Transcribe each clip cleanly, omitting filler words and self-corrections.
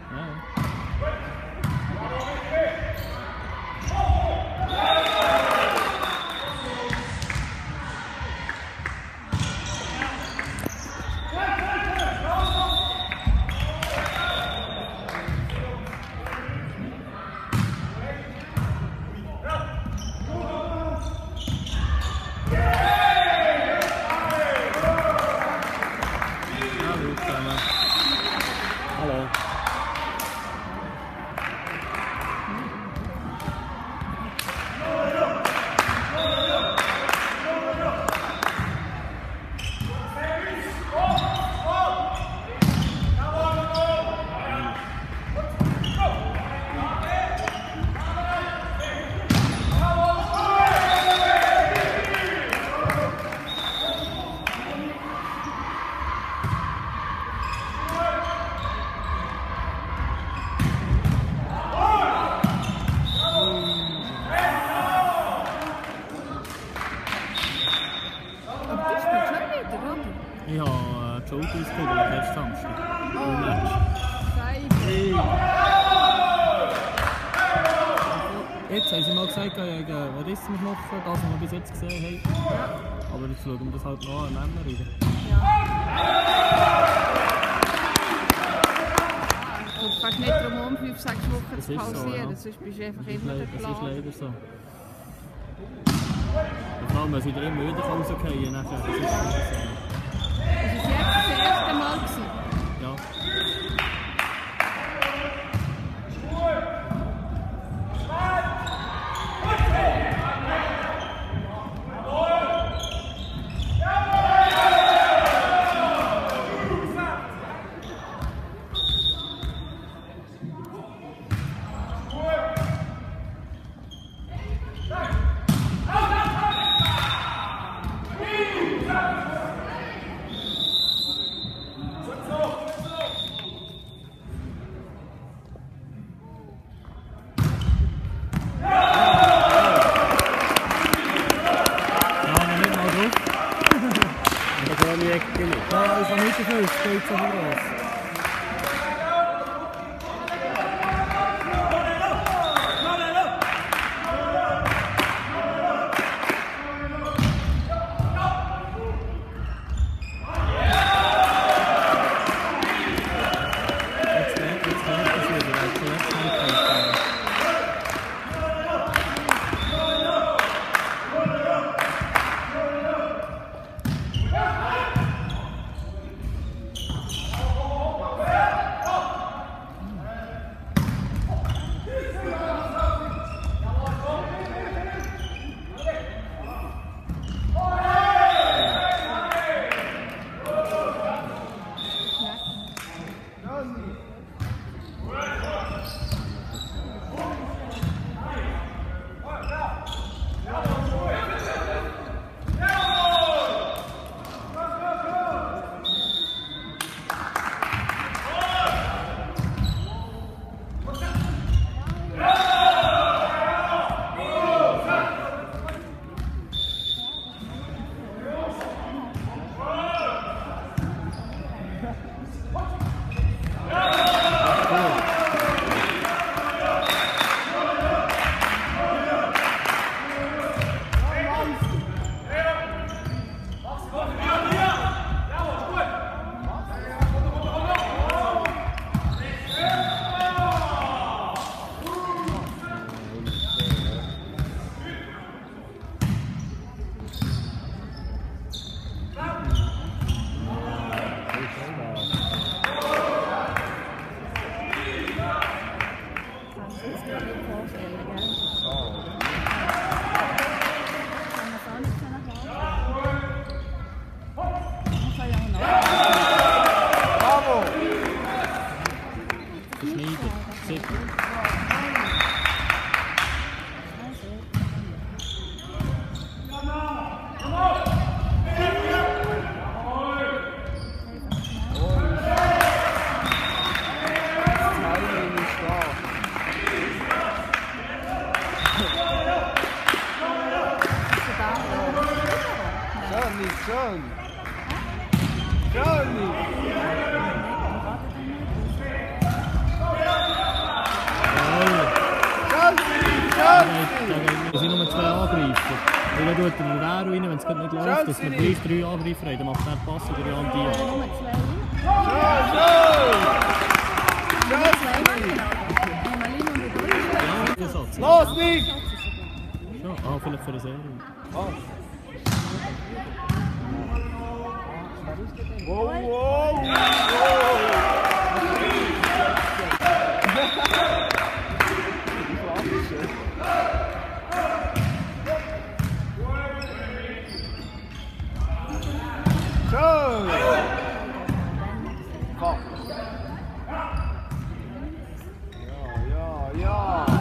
Ich habe die Schuld ausgegeben letzten Samstag. Im Match. Jetzt haben sie mal gesagt, gegen Radismusknochen, das, was wir bis jetzt gesehen haben. Aber jetzt schauen wir das halt noch an Männer rein. Du kannst nicht darum 5-6 Wochen zu pausieren, so, sonst bist du einfach immer der Plan. Das ist leider so. Vor allem, wenn sie immer wieder rausgehen nachher. Das ist leider so. Ist es jetzt das erste Mal gewesen? Ja. Ja, ich habe nicht dafür, es steht so groß. Schön. Schön. sind nur 2 Angreifer. Und dann tut er den Vero rein, wenn es nicht läuft, dass wir gleich 3 Angreifer haben. Dann macht er den Pass oder Jan Dia. Nur 2 rein. Schön! Los, Nick! Ja, vielleicht für eine Serie. Wow, wow, wow! Schön! Komm! Ja!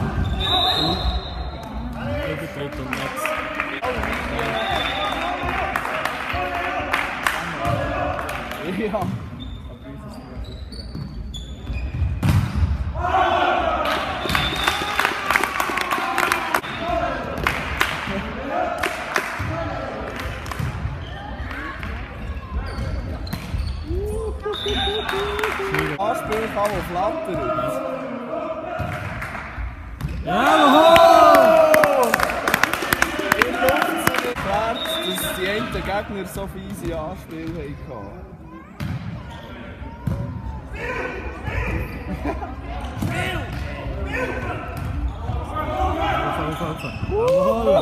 Übertritt und Netz. Ja! Anspiel kann man flattern. Jawohl! In der Luft sind erklärt, dass die einen Gegner so fiese Anspiele hatten. Jawohl!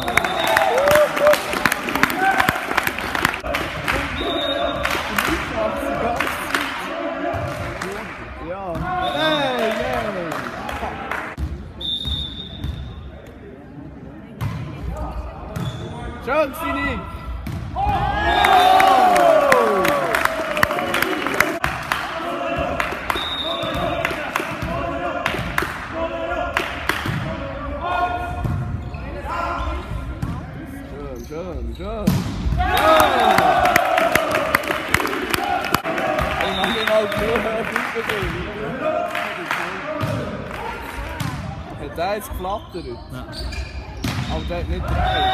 Ja! Nein! Schön, Sinik! Schön! Ich mach ihn halt nur Hat der jetzt geflattert? Nein. Aber der hat nicht gedreht.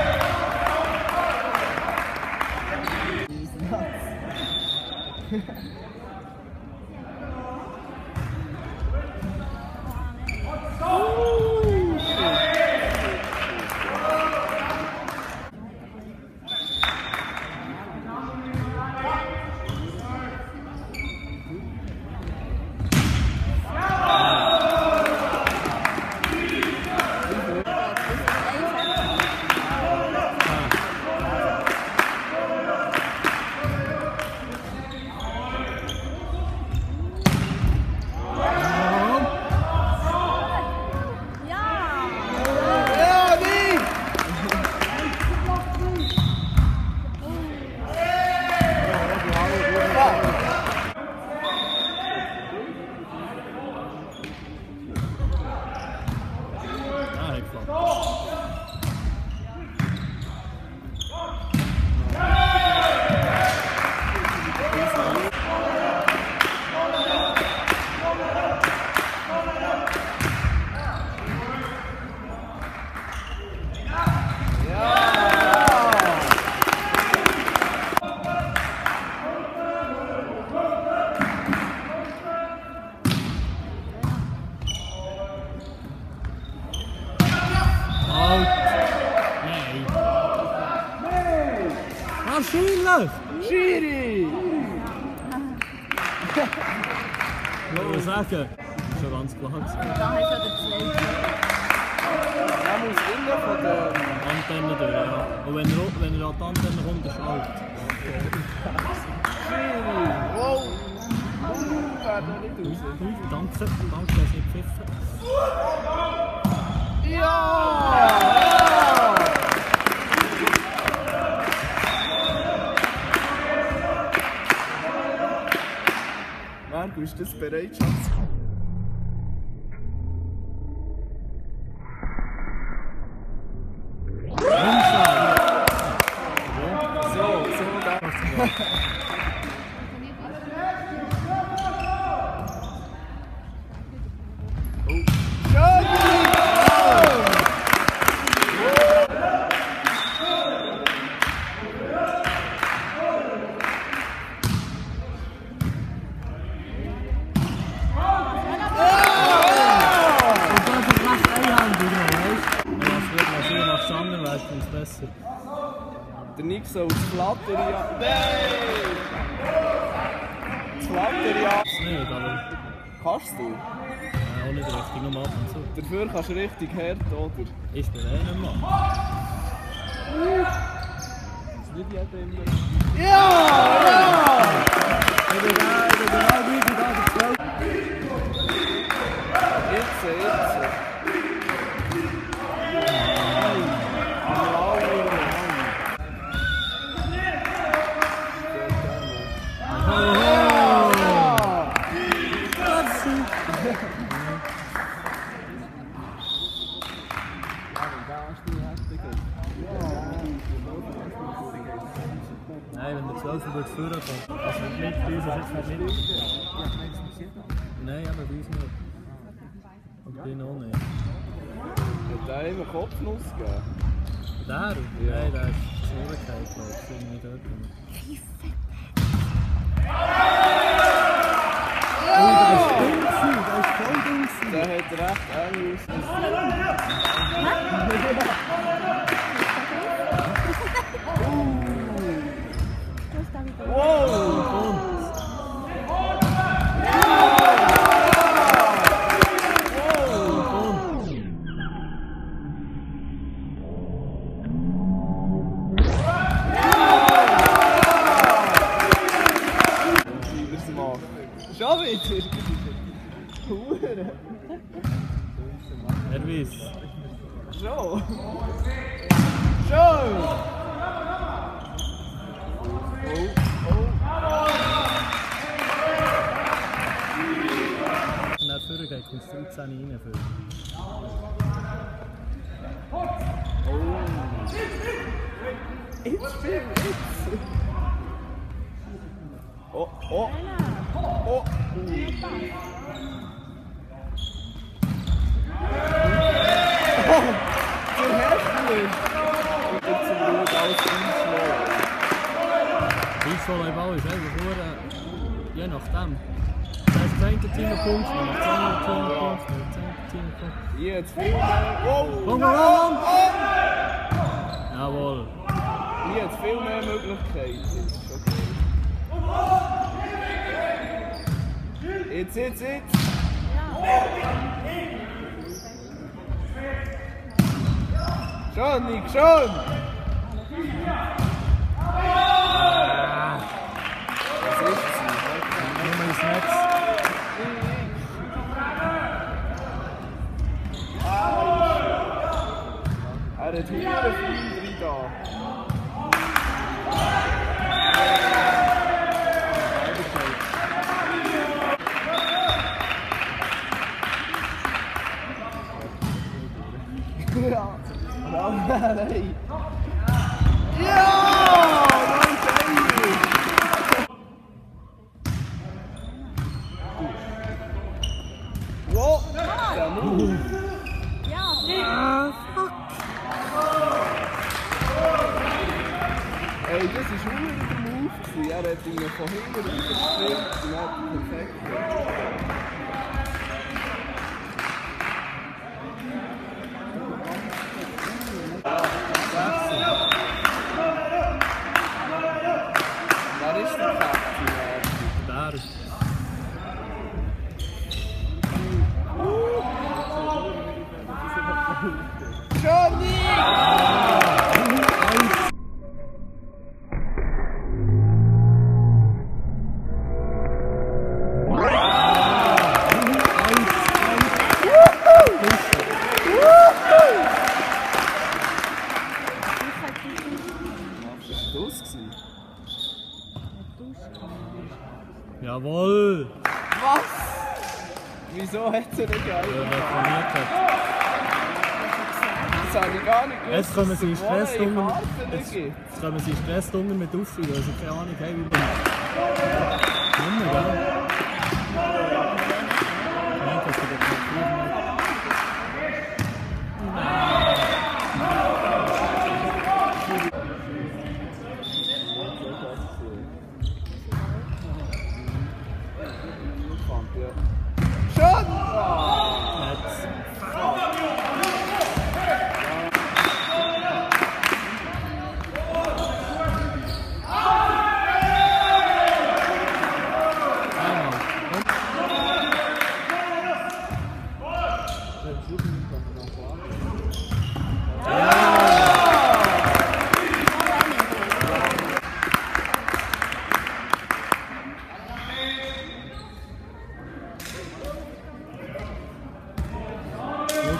Wahrscheinlich! Schiri! Ich würde sagen, das ist schon ganz klar. Da hast du ja den 2. Er muss innen von der Antenne durch, ja. Und wenn er an die Antenne kommt, ist er alt. Schiri! Wow! Fährt er nicht raus. Danke, dass du nicht gepfiffen hast. Ja! Marco, ist das bereit, Schatz? So da. der Nick soll das Flatter ja. Nein! Das Flatter ja. Das nicht, aber... Kannst du? Auch nicht richtig, nur ab und zu. Dafür kannst du richtig hart, oder? Ich bin eh nicht mal. Das ist nicht jeder immer. Ja! Ja! Ich bin genau wie da der 12. Jetzt. Nein, wenn der 12 wird führen kommt. Also nicht bei uns ist jetzt nicht mit. Nein, aber bei uns nicht. Und bei ihnen auch nicht. Hat der immer Kopfnuss gegeben? Der? Ja. Nein, der ist Schwierigkeit, glaube ich. Irgendwie dort. Oh, der ist dumm gewesen. Der ist voll dumm gewesen. Der hat recht eng ausgesehen. Wow! Schon wieder? Hure! Er weiß. Schon! Schon! Wenn er vorher geht, kommt es 13 rein. Jetzt spielen wir jetzt! Oh! Oh! Du heftig! Und jetzt zum Glück alles einschlagen. Eisvolleyball ist einfach nur, je nachdem. Das heißt, das eine Team einen Punkt, dann das andere Team einen Punkt, dann das andere Team einen Punkt. Hier jetzt viel mehr. Wow! Komm! Jawohl. Hier jetzt viel mehr Möglichkeiten. Jetzt! Schon, Nick, schon! Was ist sie? Nur ins Netz. Er hat hier viel drin da. Ja, nein! Ja! Nein, Scheiße! Wow! Der Move! fuck. Ey, das war schon der Move. Er hat ihn von hinten rübergespielt und hat ihn perfekt. Wer ist der Captain? Der. Johnny! Jawohl! Was? Wieso hat sie nicht geil? Weil er trainiert hat. Das habe ich gar nicht gewusst. Jetzt kommen sie in Stress Jetzt kommen sie in Stress mit aufführen, weil sie keine Ahnung haben, wie man. Nummer, gell? Nein, das ist der Papier. Schon! Netz.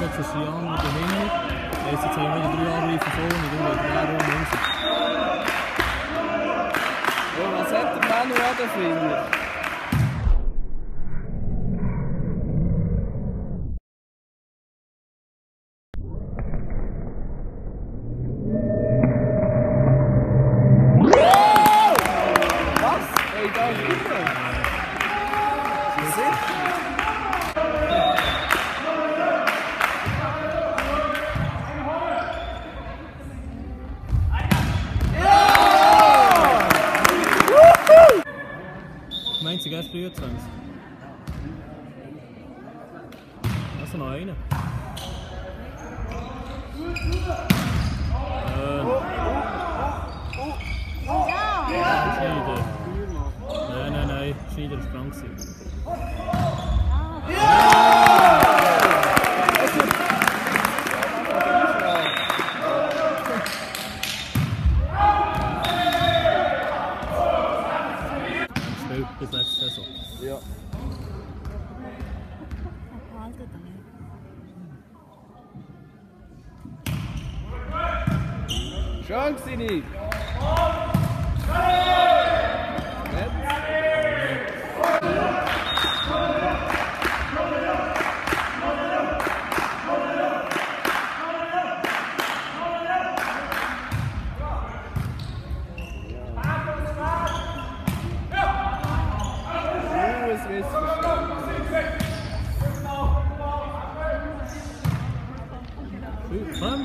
geht es Jan mit dem Himmel. Jetzt haben wir wieder 3 Angreifer vorne, dann wird der rum raus. Ja, was hat der Manu an den Finger? Meinst du, gehst du 23? Also noch einen. Schneider. Nein. Schneider ist krank gewesen. Bis nächste Saison. Ja. Schön gewesen, Nick. Komm!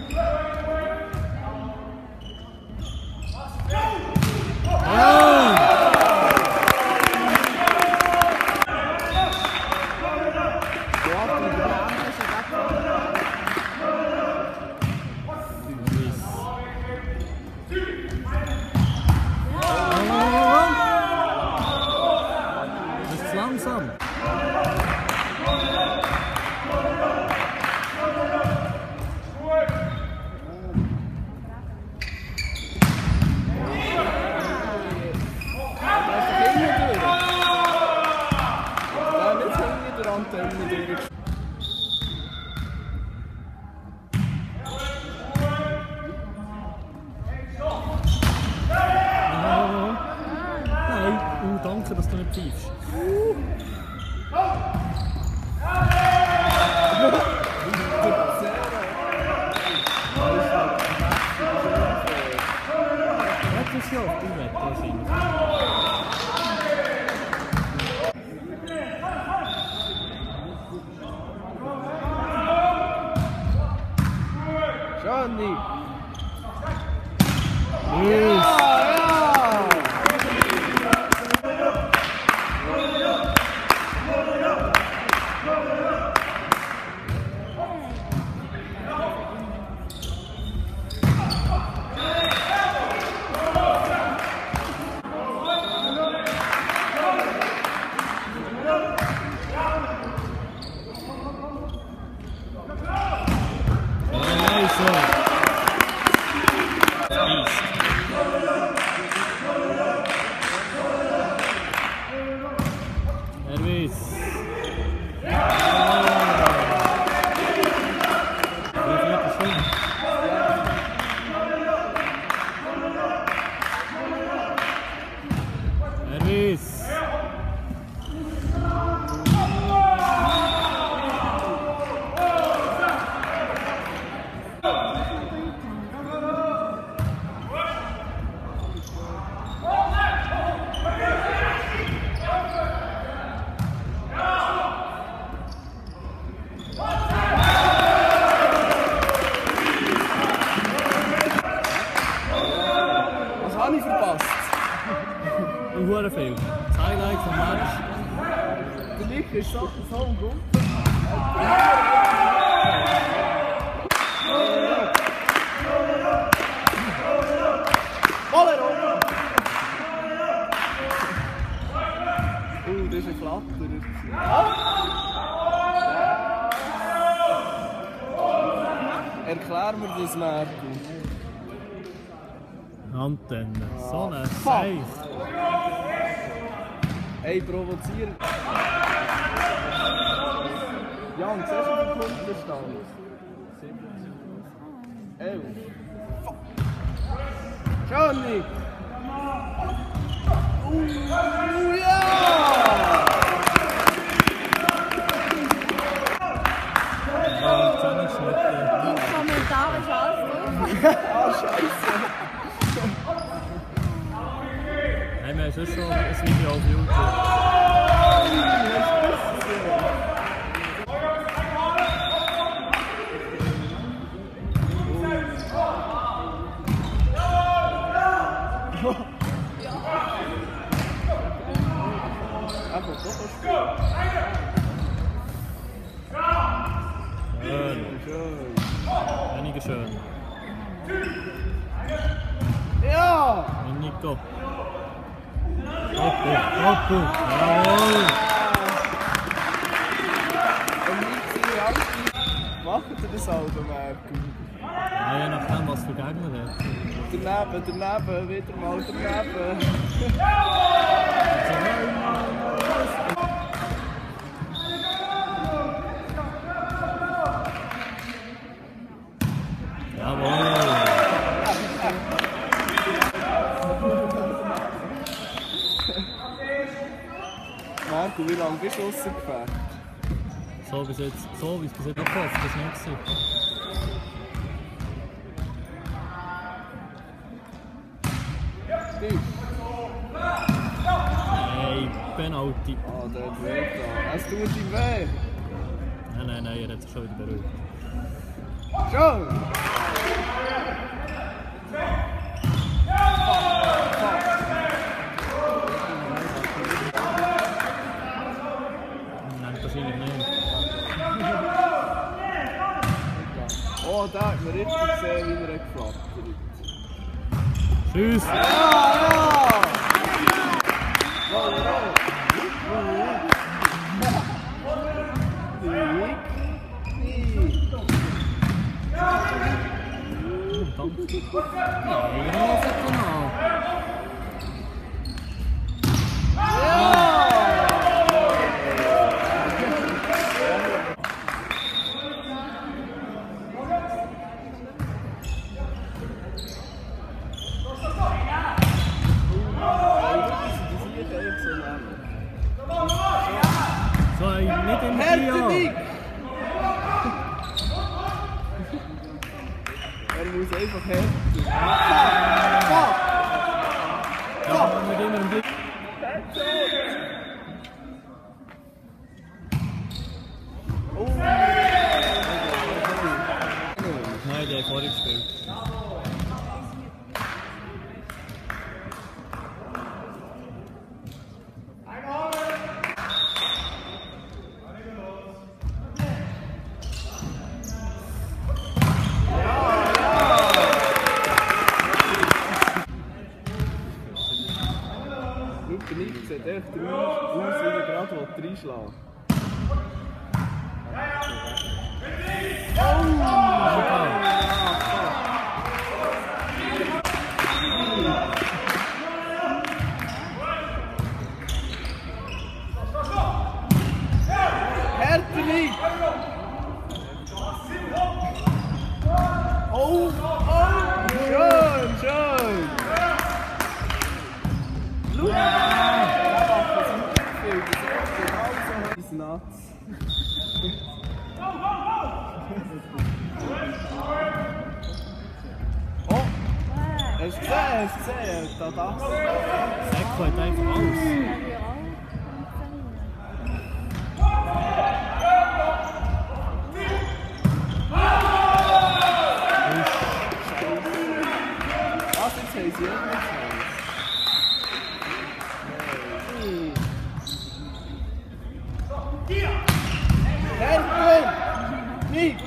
Das ist langsam. Nein, danke, dass du nicht pfeifst. Das ist ja auf dem Wetter sein. Johnny! Yes! Hure viel. Das Highlight vom Match. Der Nick ist so gut. Das ist ein Flatterer. Erklär mir das, Marco. Antenne. So ein Seich. Ey, provozieren. Jan, siehst du den Punkt stand? 11. Johnny! Ja! Die Kommentare ist alles drauf. Ah, Scheiße! Hey, wir haben sonst schon ein Video auf YouTube. Schön. Weniger schön. Ja! Und Nico. Oppo, Oppo. Jawohl. Und nicht seine Angst. Machen Sie das Automerk? Ja, je nachdem, was für Gegner hat. Daneben, wieder mal daneben. Jawohl. Marco, wie lange bist du rausgefährt? So wie es bis jetzt abgehofft, das ist nicht gewesen. Hey, Penalty. Ah, der hat weh getan. Es tut ihm weh. Nein, er hat sich schon wieder beruhigt. Schon! Nein, wahrscheinlich nicht. Oh, da hat man richtig gesehen, wie er geflattert. Tschüss! Ja! Danke. Nein, was hat er noch? So, nicht im Video. Er muss einfach härter. Ja, mit immer im Blick. Oh! Nein, der hat vorher gespielt. Der Nick sieht echt aus, wie er gerade reinschlagen Härter Nick! Oh! Schön, schön! Schau! Ist nuts. Oh! Hast du gesehen? Da das. Seko hat einfach alles. Was, jetzt haben sie auch nicht Herrgott! Nick!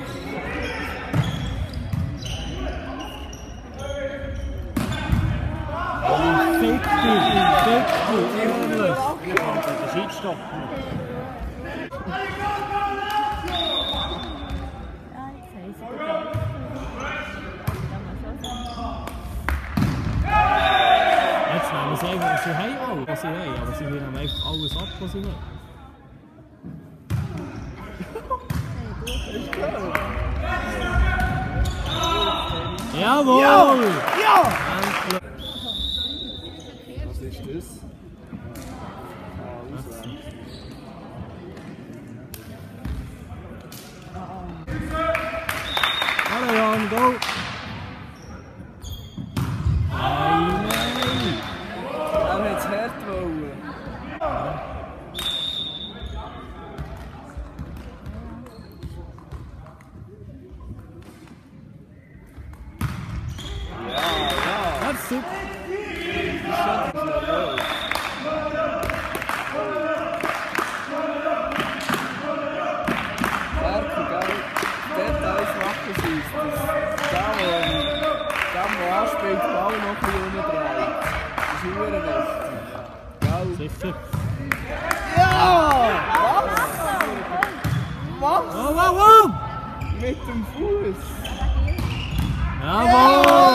Fick dich! Ehrlich! Ich kann den Schiedsstopp machen. Jetzt nehmen sie einfach, sie haben alles, was sie haben, aber sie nehmen einfach alles ab, was sie haben. Ist klar. Jawohl! Ja! Endlich. Was ist das? Hallo Jan, go! Nein! Er hat es hart wollen. Merci! Details machen sie es. Der anspielt, den Ball noch ein bisschen umdreht. Das ist verdammt wichtig. Sicher. Ja! Was? Wow, wow, wow! Mit dem Fuß. Jawohl!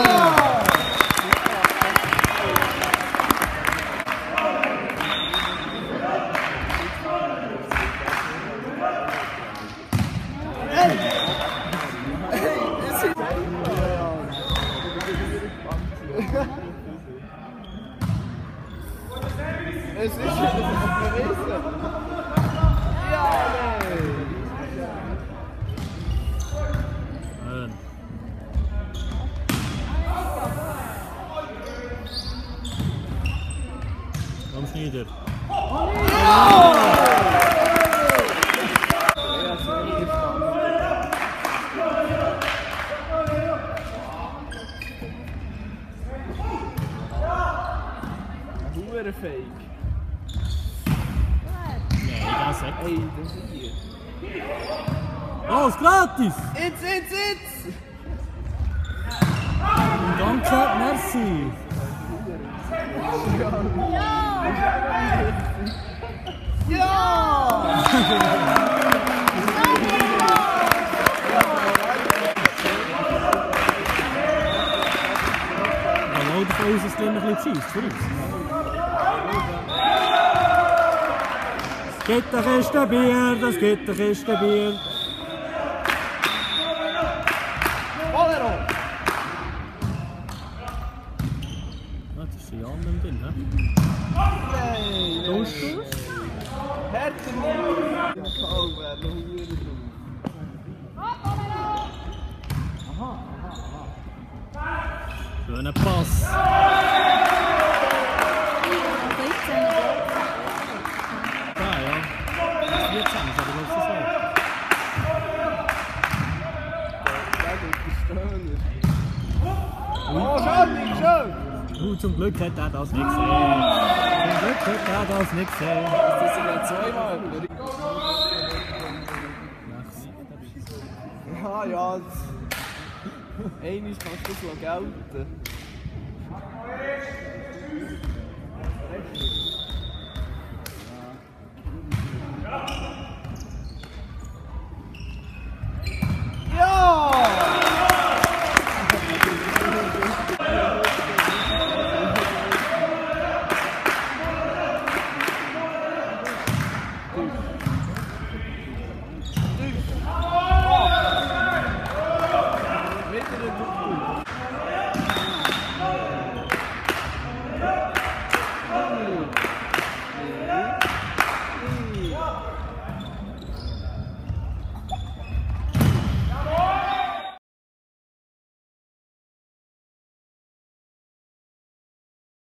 Es ist verrissen. Ja, Schön. Komm Schneider. Fake. Nein, das ist Hey, das ist hier. Los, gratis! Jetzt! Danke, merci! Ja, davon aus, dass es ein bisschen schießt für uns. Es gibt eine Kiste Bier, das gibt eine Kiste Bier. Bolero! Das ist ein Jan drin, hä? Nein! Dusch. Härter nicht! Oh, wäre noch hier drauf. Schöner Pass. Ja, ja. Das ist 14, das aber glaube ich so. Der geht Oh, schön! Zum Glück hat er das nicht gesehen. Zum Glück hat er das nicht gesehen. Das sind ja zweimal. Ja. Einmal kannst du das noch gelten. Wieder ein Doppel.